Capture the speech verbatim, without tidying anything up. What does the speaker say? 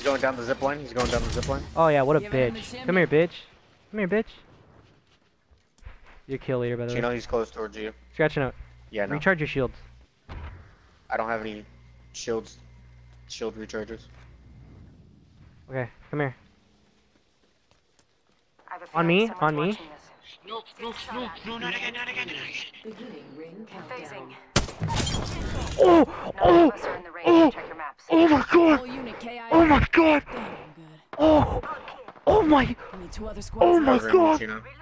He's going down the zip line. He's going down the zip line. Oh yeah, what a bitch. Come here, bitch. Come here, bitch. You're kill leader, by the Chino, way. he's close towards you. Scratching out. Yeah, no. Recharge your shields. I don't have any shields. Shield rechargers. Okay, come here. On me, on me. No, no, no, no, not again, not again, not again. Phasing. Oh, None oh, of us are in the range. oh, Check your maps. oh my god. Whole unit K I A. Oh my god. Damn, I'm good. Oh, oh my, We need two other oh squads. my Covering you, god. Chino.